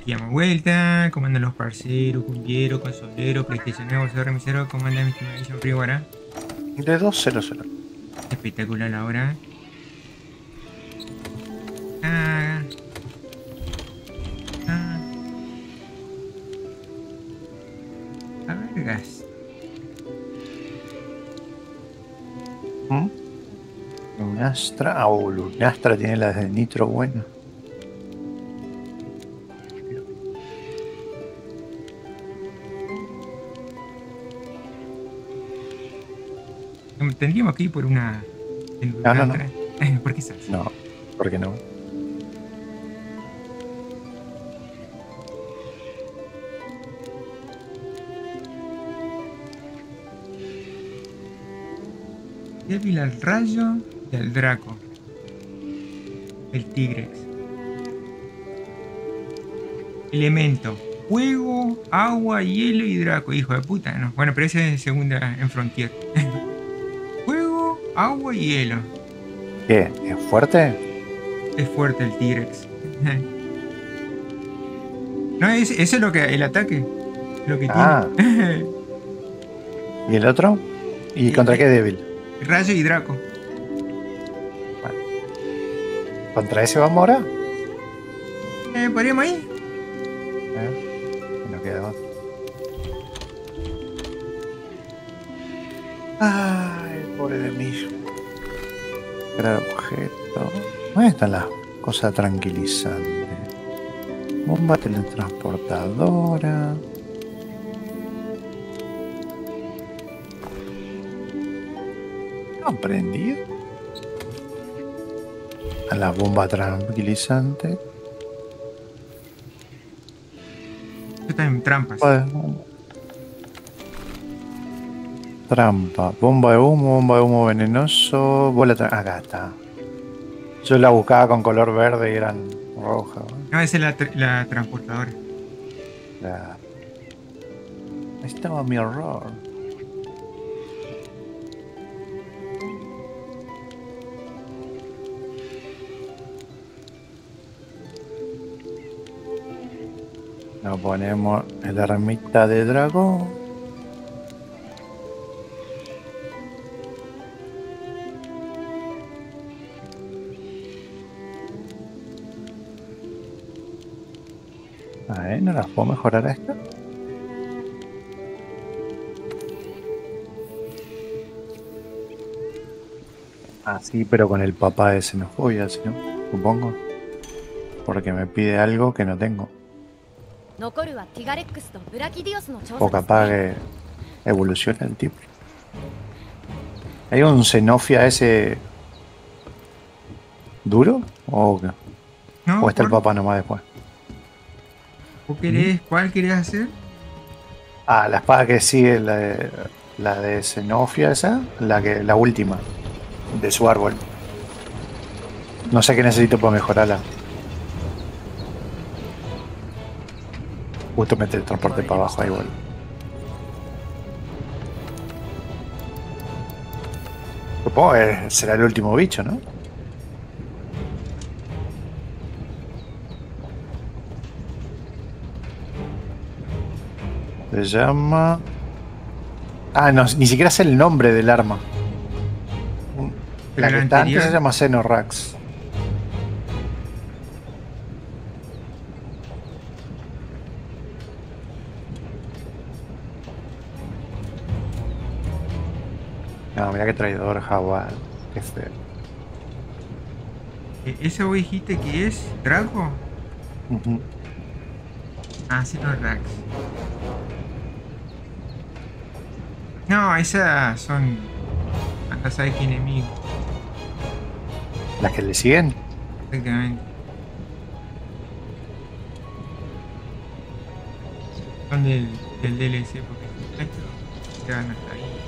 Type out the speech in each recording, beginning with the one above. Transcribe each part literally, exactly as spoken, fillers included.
aquí damos vuelta. ¿Cómo andan los parceros, cumbiero, consolero, PlayStation, bolsador, remisero? ¿Cómo andan mis estimadísimos Friwara? De doscientos. Espectacular ahora. Ah, ah. A ver, gas. ¿Mm? Lunastra. Ah, oh, Lunastra tiene las de nitro bueno. Tendríamos que ir por una. No, no, no. ¿Por qué sabes? No, ¿por qué no? Débil al rayo y al Draco. El Tigrex. Elemento. Fuego, agua, hielo y Draco. Hijo de puta, no. Bueno, pero ese es segunda en Frontier. Fuego, agua y hielo. ¿Qué? ¿Es fuerte? Es fuerte el Tigrex. No, es, eso es lo que. El ataque. Lo que Ah. tiene. ¿Y el otro? ¿Y contra eh, qué débil? Rayo y Draco. Bueno. ¿Contra ese vamos ahora? Eh, ¿Podríamos ir? ¿Eh? Nos queda más. Ay, pobre de mí. Crear objeto. ¿Dónde están las cosas tranquilizantes? Bomba teletransportadora. ¿No prendido? A la bomba tranquilizante. Están en trampas. Bueno. Trampa. Bomba de humo, bomba de humo venenoso. Bola. Acá está. Yo la buscaba con color verde y eran rojas. No, esa es la, tra la transportadora. La... Ahí estaba mi error. Nos ponemos en la ermita de dragón. A ver, ¿no las puedo mejorar a esta? Ah, sí, pero con el papá de xenofobia, ¿sí, no? Supongo. Porque me pide algo que no tengo. O capaz que evoluciona el tipo. ¿Hay un xenofia ese duro? ¿O, No, ¿O está el ¿cuál? papá nomás después? ¿Vos querés, ¿Cuál querés hacer? Ah, la espada que sigue, la de, la de xenofia esa, la, que, la última de su árbol. No sé qué necesito para mejorarla. Justo mete el transporte para abajo ahí, igual. Supongo que será el último bicho, ¿no? Se llama... Ah, no, ni siquiera sé el nombre del arma. La que está antes se llama Xenorax. No, mira qué traidor, Jaguar. Qué feo. ¿Esa vos dijiste que es Draco? Uh-huh. Ah, sí, no, Rax. No, esas son... Hasta sabes qué enemigo. ¿Las que le siguen? Exactamente. Son del, del D L C, porque esto quedan hasta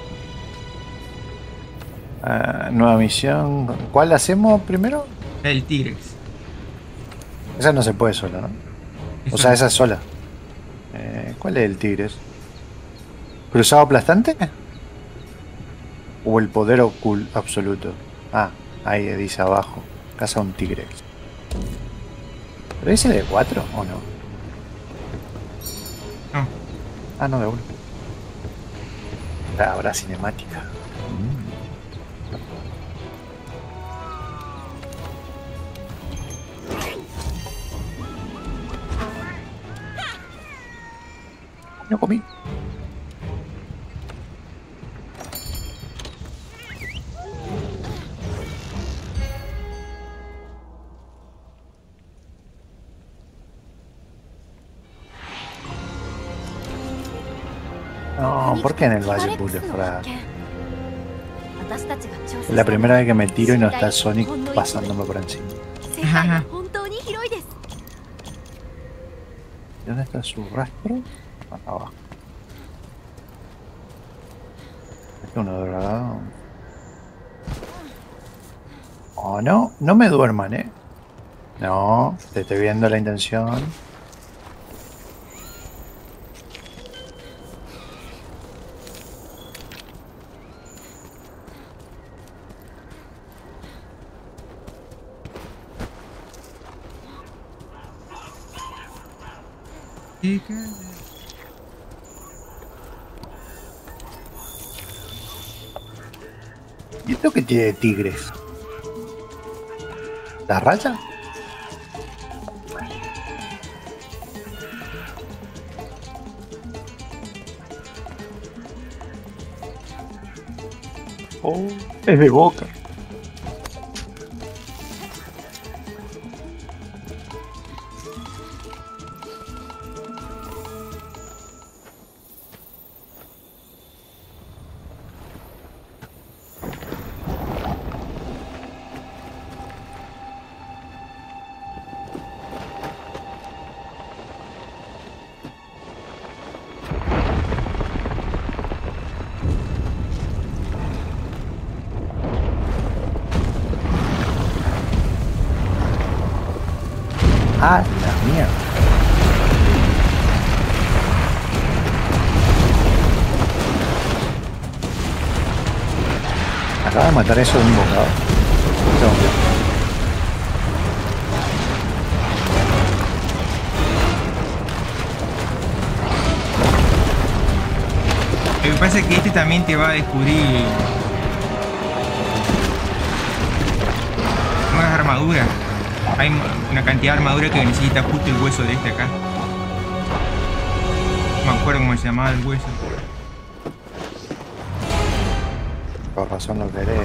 ahí. Uh, nueva misión. ¿Cuál hacemos primero? El Tigrex. Esa no se puede sola, ¿no? Eso o sea, no. esa es sola. Eh, ¿Cuál es el Tigres? ¿Cruzado aplastante? ¿O el poder oculto absoluto? Ah, ahí dice abajo. Caza un Tigrex. ¿Pero ese de cuatro o no? No. Ah, no, de uno. Habrá cinemática. Mm. No comí. No, ¿por qué en el Valle Bullefrag? Es la primera vez que me tiro y no está Sonic pasándome por encima. Ajá. ¿Dónde está su rastro? Acá abajo. Este es uno dorado. Oh, no, no me duerman, eh. No, te estoy viendo la intención. ¿Y esto qué tiene de tigres? ¿La raya? Oh, es de Boca. Ah, la mierda. Acaba de matar eso de un bocado. Lo que pasa es que este también te va a descubrir nuevas armaduras. Hay una cantidad de armadura que necesita justo el hueso de este acá. No me acuerdo cómo se llamaba el hueso. Por razón lo querés.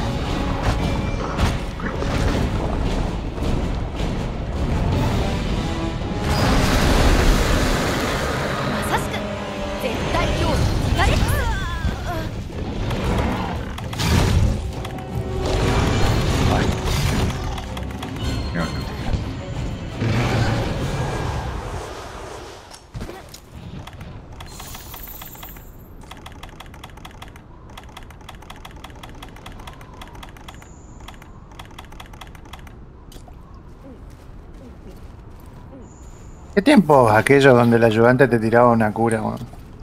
¿Qué tiempo aquello donde el ayudante te tiraba una cura, man?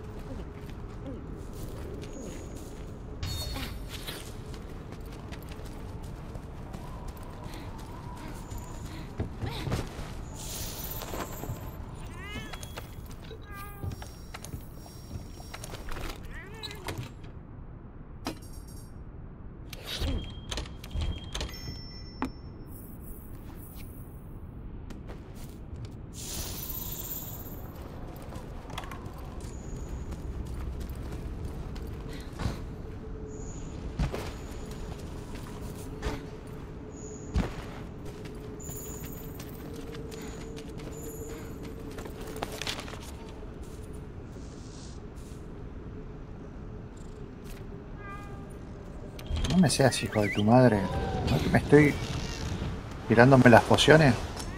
No me seas hijo de tu madre. ¿No que me estoy tirándome las pociones?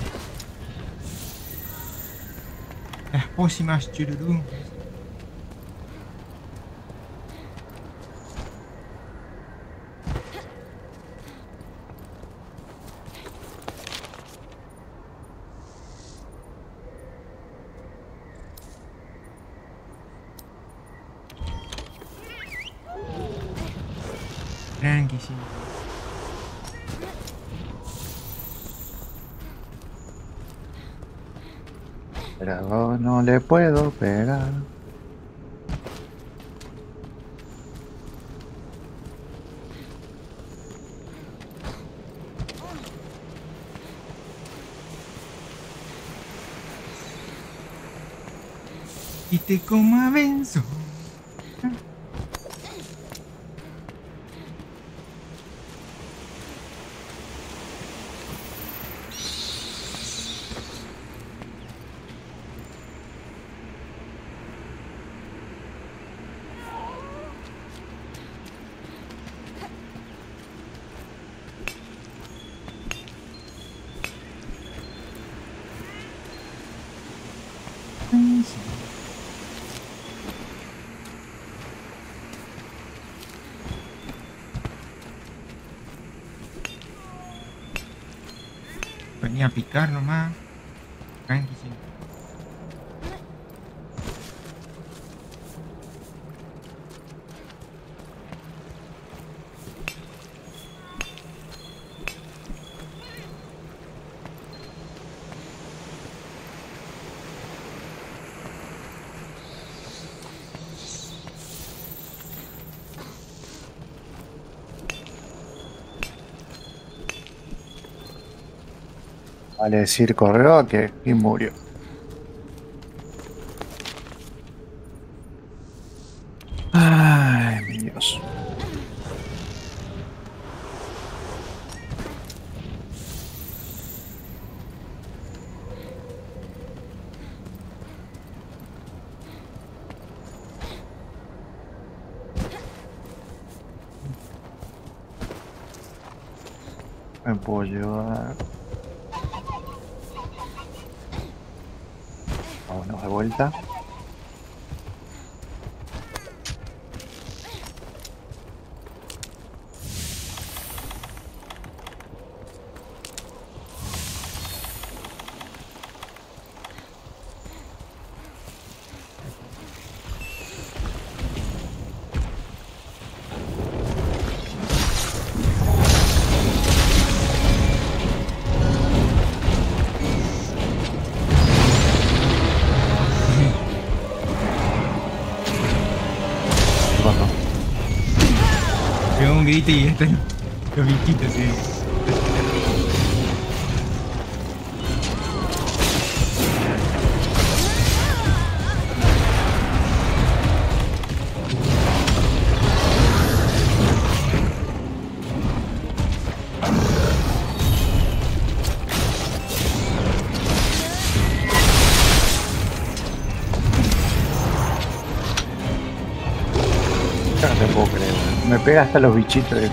Las pócimas chururú. Tranqui, sí. Pero no le puedo pegar. Y te coma benzo. Venía a picar nomás. Tranqui, sí. Vale decir corrió que y murió. Ay, mi Dios. Me puedo llevar. Vámonos de vuelta. Pegó un grito y están los bichitos, sí. Yo no te puedo creer. Me pega hasta los bichitos de...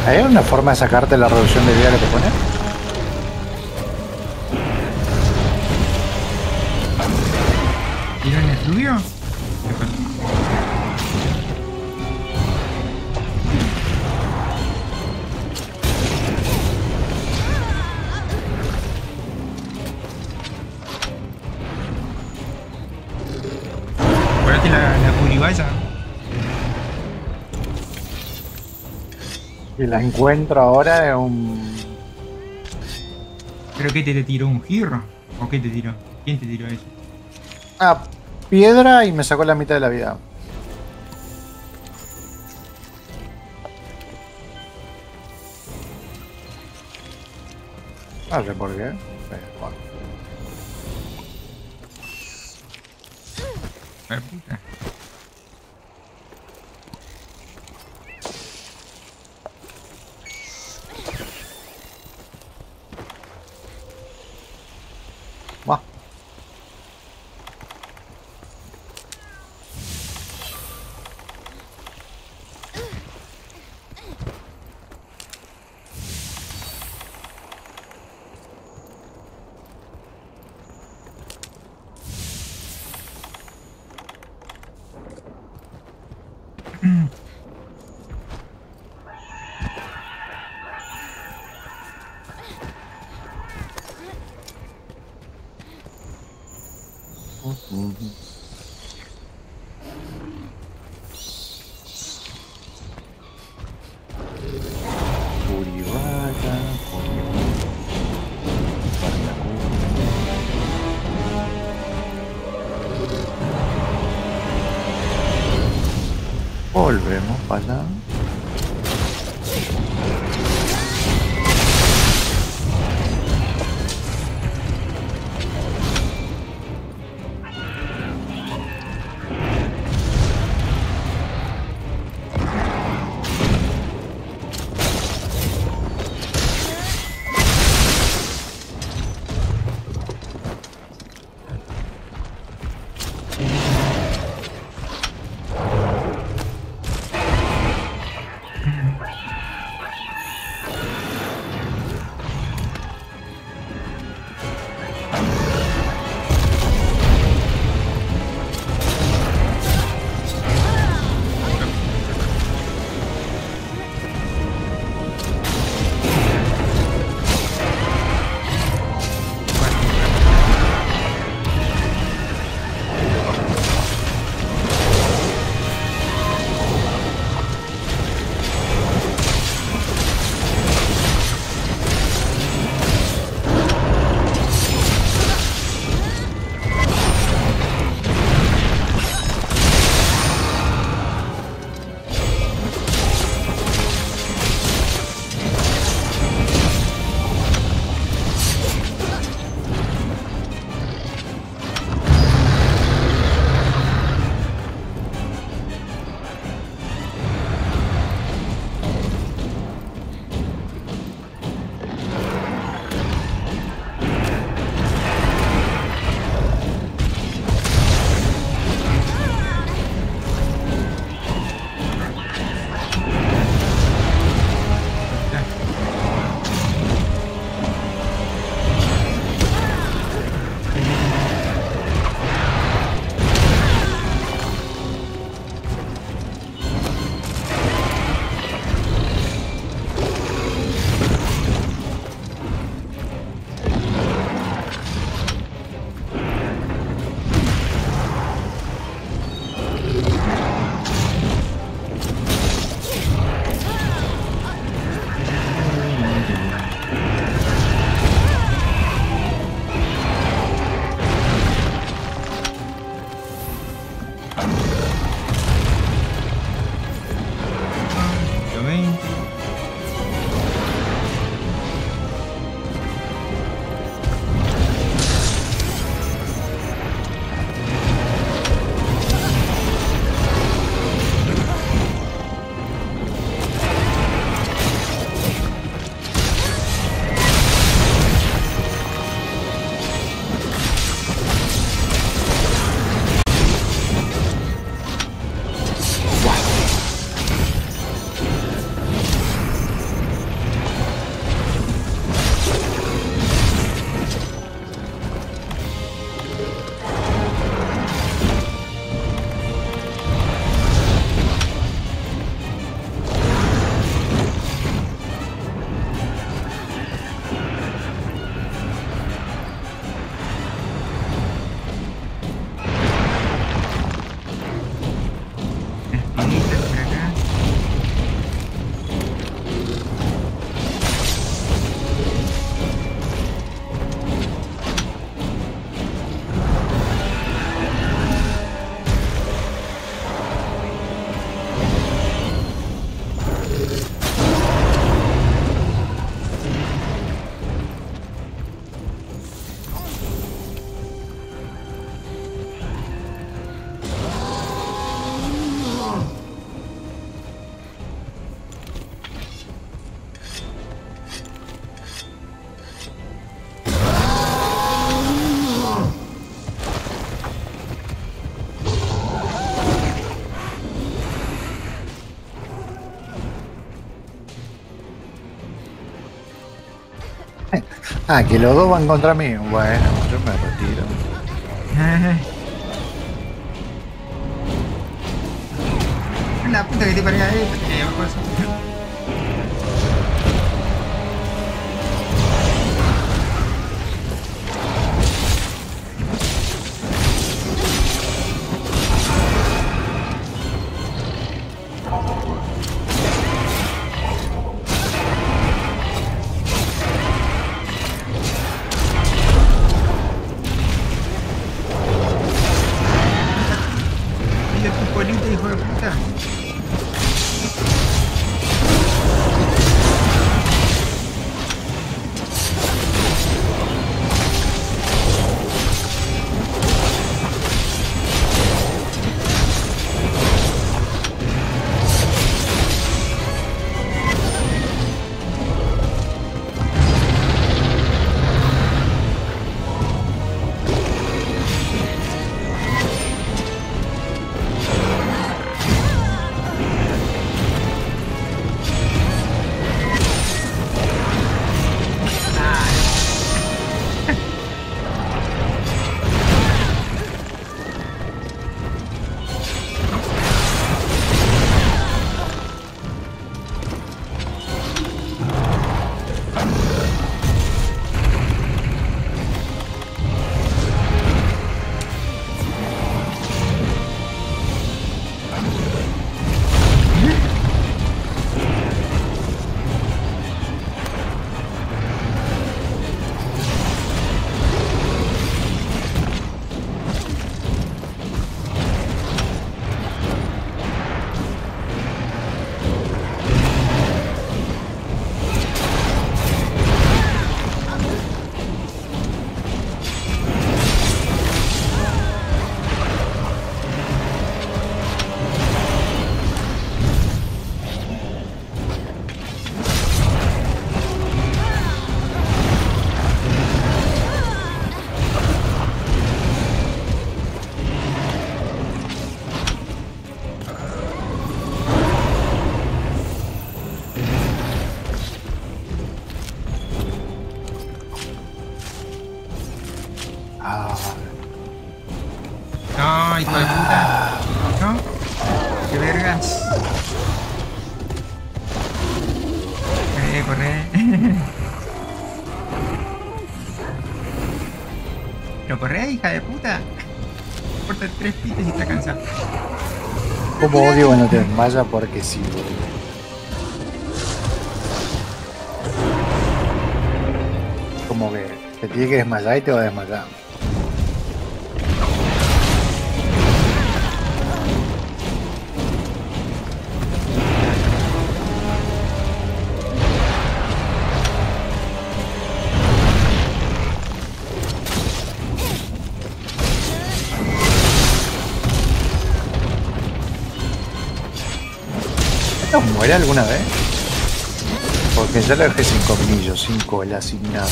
¿Hay una forma de sacarte la reducción de vida que te pone? ¿Tiro en el rubio? Acuérdate la, la curibaya. Y la encuentro ahora en un... ¿Pero qué te, te tiró? ¿Un giro? ¿O qué te tiró? ¿Quién te tiró eso? Ah, piedra y me sacó la mitad de la vida. No sé por qué. Eh, bueno. Ay, puta. Va. Curibaya, volvemos para allá. Ah, que los dos van contra mí. Bueno, yo me retiro. La puta que te parió ahí. Eh, abajo de eso. Mira tu colita, hijo de puta. Ah, No, hijo de puta. ¿No? ¡Qué vergas! Eh, corre. Pero corre, hija de puta. Corta tres pites y está cansado. como odio cuando te desmayas porque sí, boludo. Como que te tiene que desmayar y te va a desmayar. ¿Esto muere alguna vez? Porque ya lo dejé sin colmillo, sin cola, sin nada.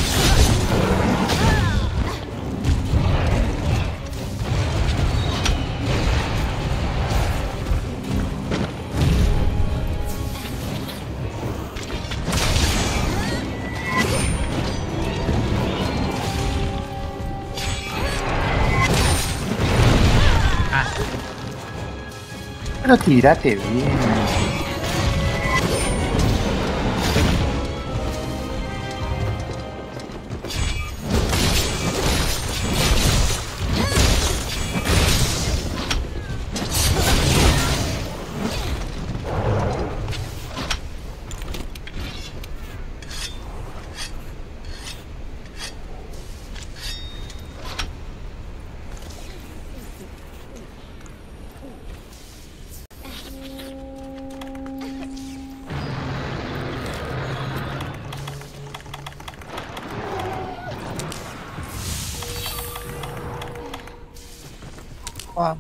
Pero tírate bien. Ah.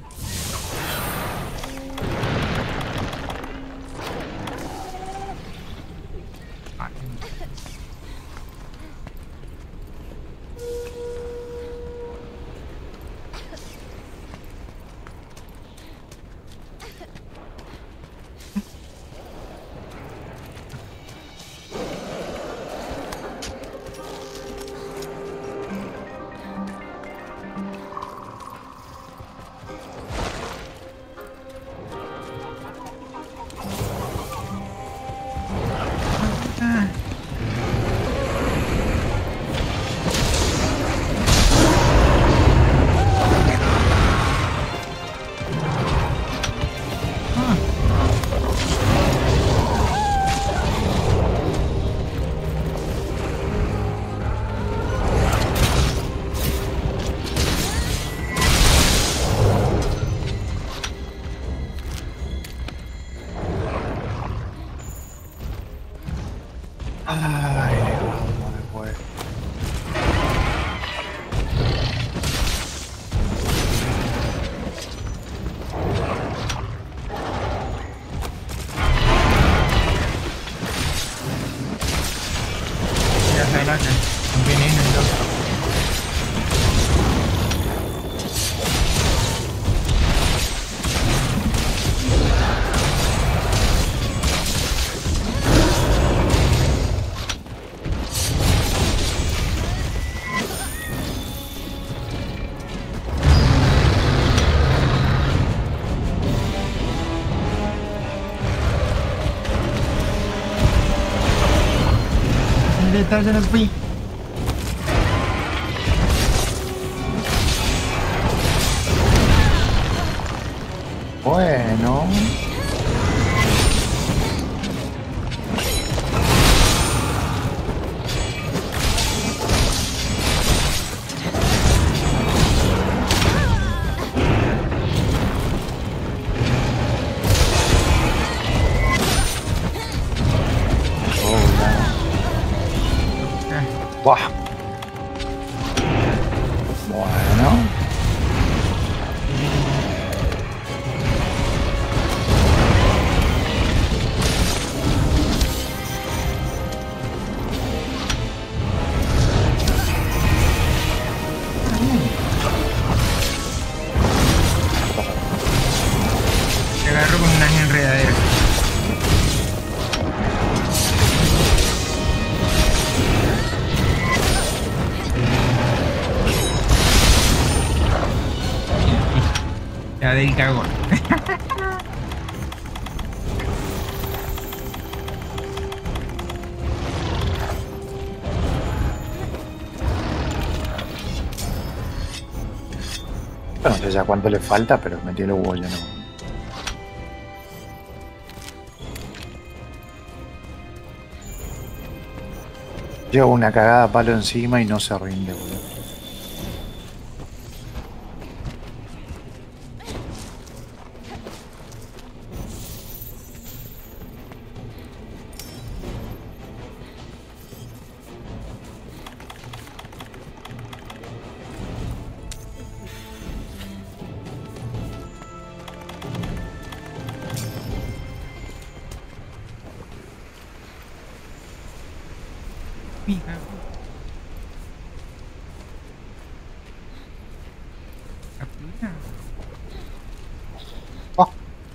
Ay, vamos después. Ya se la un veneno y todo. Ya no fui. Bueno. Buah. Bueno. Te agarro con unas enredaderas. La del cagón. No sé ya cuánto le falta, pero metí el huevo ya no. Lleva una cagada a palo encima y no se rinde, boludo. Fija. Captura. Oh.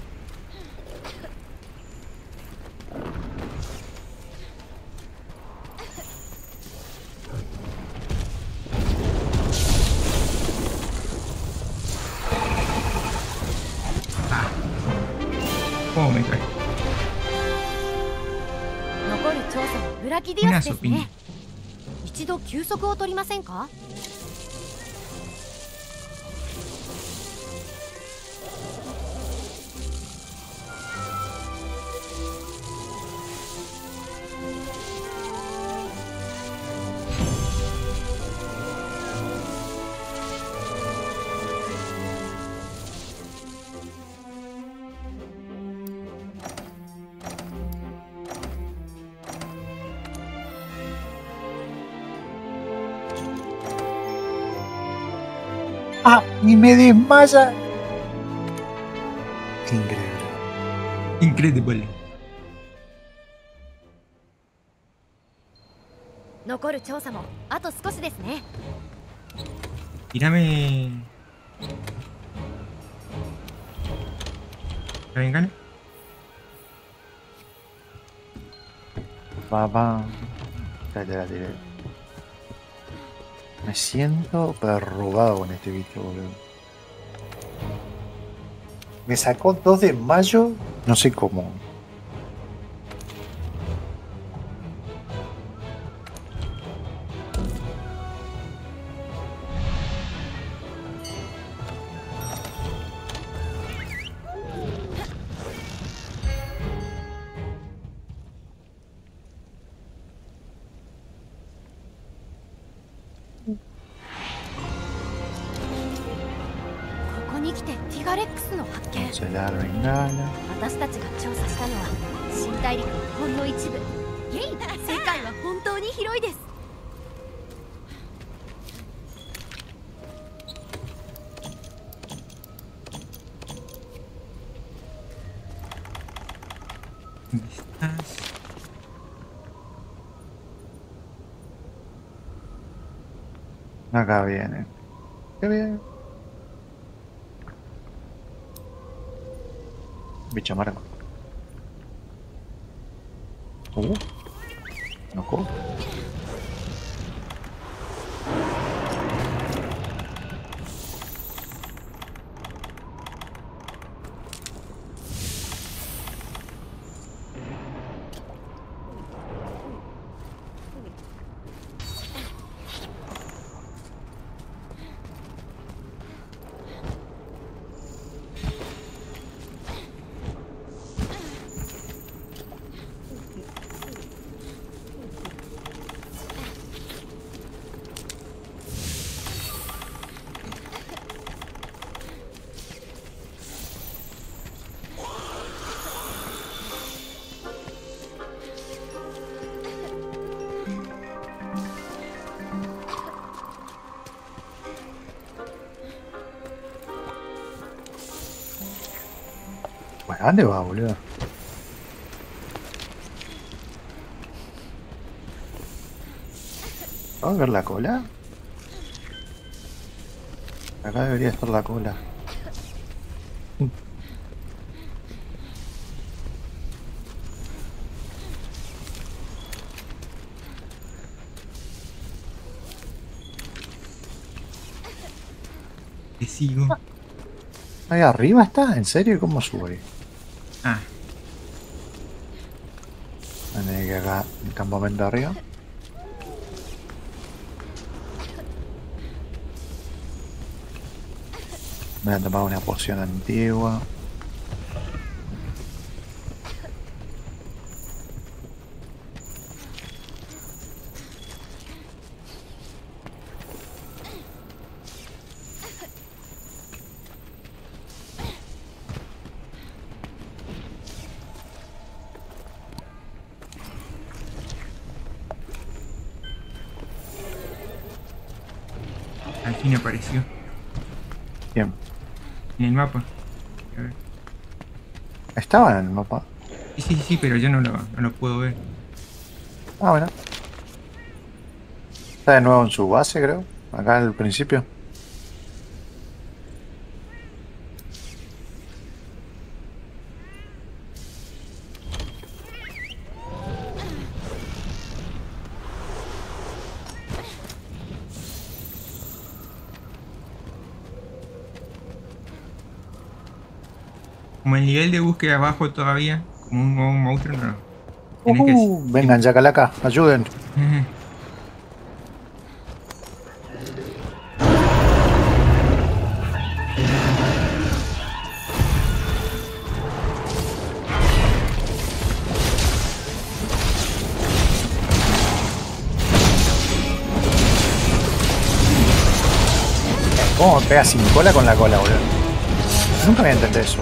Ah. ¿Cómo me cae? 残る調査はブラキディアスですね。一度休息を取りませんか？ ¡Ah! ¡Y me desmaya! Increíble. Increíble. 残る調査もあと少しですね。 Tírame. ¿La vengana? Va, va. Ya te la tiré. Me siento perrugado con este bicho, boludo. Me sacó dos de mayo, no sé cómo. Cancelar bengala. 私たちが調査したのは新大陸のほんの一部。ゲイ、正解はいです。 ¿Dónde estás? Acá viene. Qué bien. Bicho amargo. Uh. No cojo. ¿A dónde va, boludo? ¿Vamos a ver la cola? Acá debería estar la cola. Te sigo. Ahí arriba está, ¿en serio? ¿Cómo subo ahí? Ah, Tiene que acá el campamento arriba. Me voy a tomar una poción antigua. al fin apareció Bien. en el mapa. A ver. Estaba en el mapa. Sí, sí, sí, pero yo no lo, no lo puedo ver. Ah, bueno. Está de nuevo en su base, creo. Acá al principio. Como el nivel de búsqueda abajo todavía, como un, un monstruo, no. Tienes que... Uh, vengan, Yacalaca, ayuden. ¿Cómo me pega sin cola con la cola, boludo? Nunca voy a entender eso.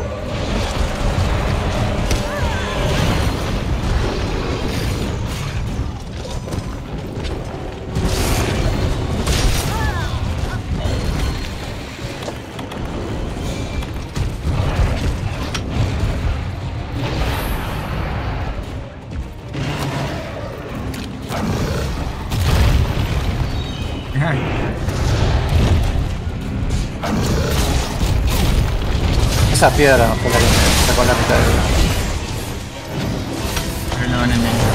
Esa piedra fue la que me sacó la mitad de vida. Pero lo van a engañar.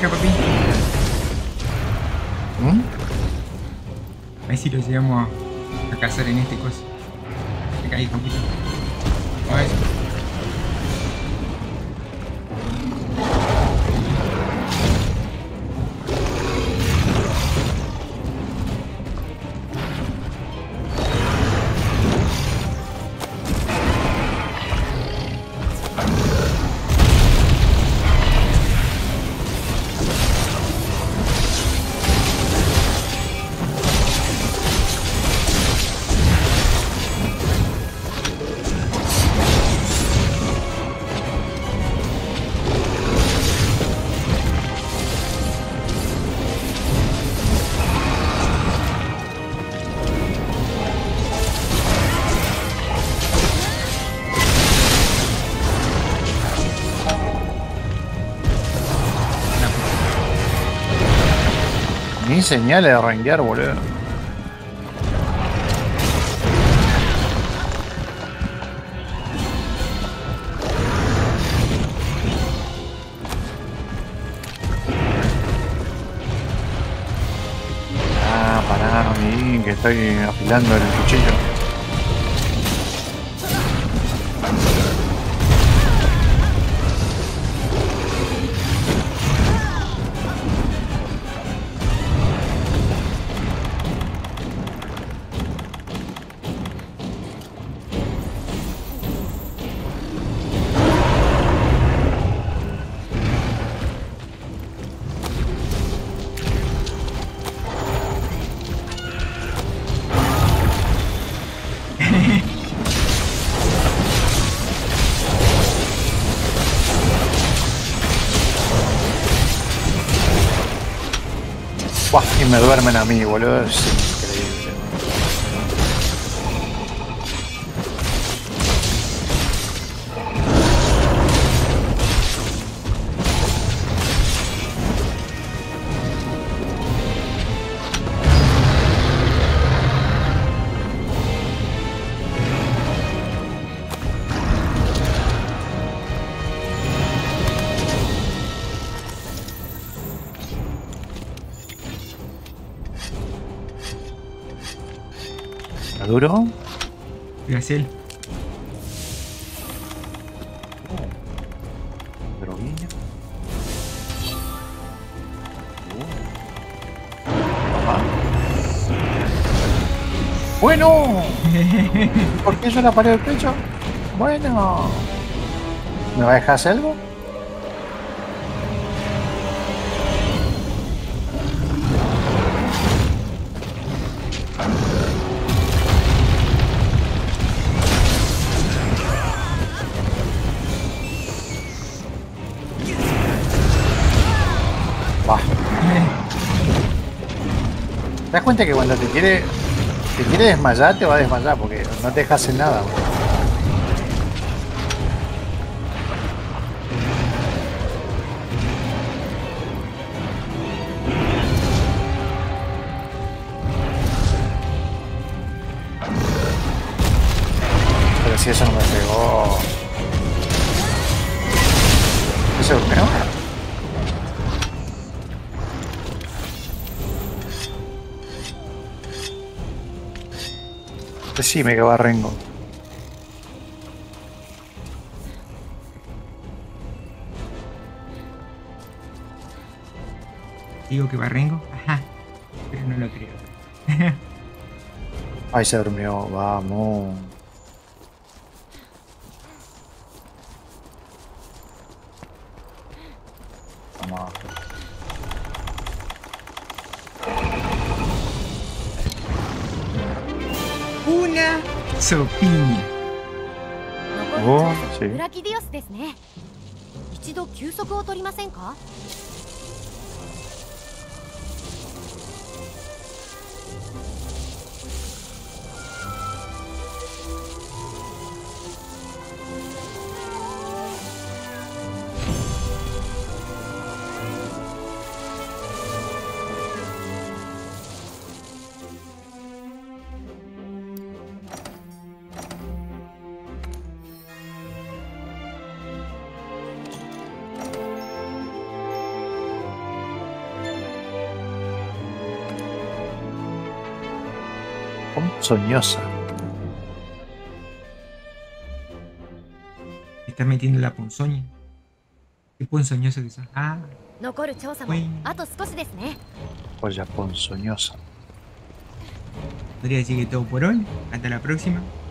cerca, papi. ¿Mm? A ver si lo llevamos a, a cazar en este coso. Me caí, campito. A ver. Ni señales de rankear, boludo. Ah, pará, mi, que estoy afilando el cuchillo. Buah, y me duermen a mí, boludo. Es increíble. ¿Está duro? Graciel. Droguilla. Ajá. Bueno. ¿Por qué yo la paré del pecho? Bueno. ¿Me va a dejar hacer algo? Va. ¿Te das cuenta que cuando te quiere te quiere desmayar, te va a desmayar porque no te deja hacer nada, bro? Pero si eso no me pegó. ¿Ese durmió? Decime que va Rengo. Digo que Barrengo. Ajá. Pero no lo creo. Ahí se durmió, vamos. Vamos. Una sopiña. 残りお調査ーブラキディオスですね。一度休息を取りませんか？ Ponzoñosa. Está metiendo la ponzoña. Qué ponzoñoso que son. Ah, 残る調査も bueno. あと少しですね。 Polla ponzoñosa. Podría decir que todo por hoy. Hasta la próxima.